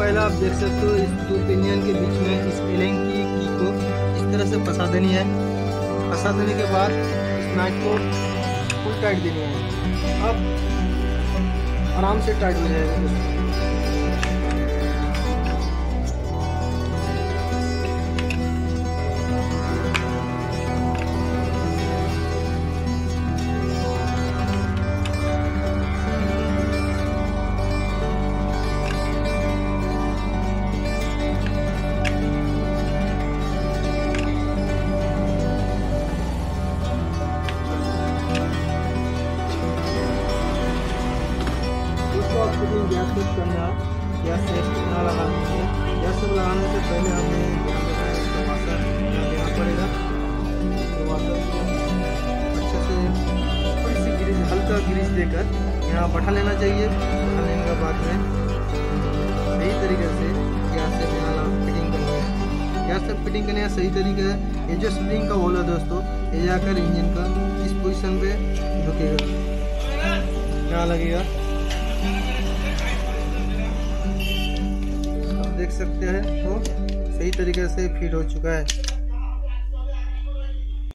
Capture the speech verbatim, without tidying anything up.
पहले आप देख सकते हो इस दो पिनियन के बीच में इस एलिंग की की को इस तरह से फंसा देनी है। फंसा देने के बाद इस नाट को फुल टाइट देनी है। अब आराम से टाइट हो जाएगा दोस्तों। फिटिंग गैस पे करना है, गैस से ना लगाना है। गैस से लगाने से पहले हमें ध्यान रखना है इसका वाशर देना पड़ेगा। तो वाशर को अच्छे से थोड़ी सी ग्रीस हल्का ग्रीस देकर यहाँ बैठा लेना चाहिए। बैठा लेने के बाद में सही तरीके से गैस से यहाँ फिटिंग करनी है। गैस से फिटिंग करने का सही तरीका है, ये जो स्प्रिंग का होल है दोस्तों, ये जाकर इंजन का इस पोजिशन पे झुकेगा, यहाँ लगेगा। देख सकते हैं तो सही तरीके से फिट हो चुका है।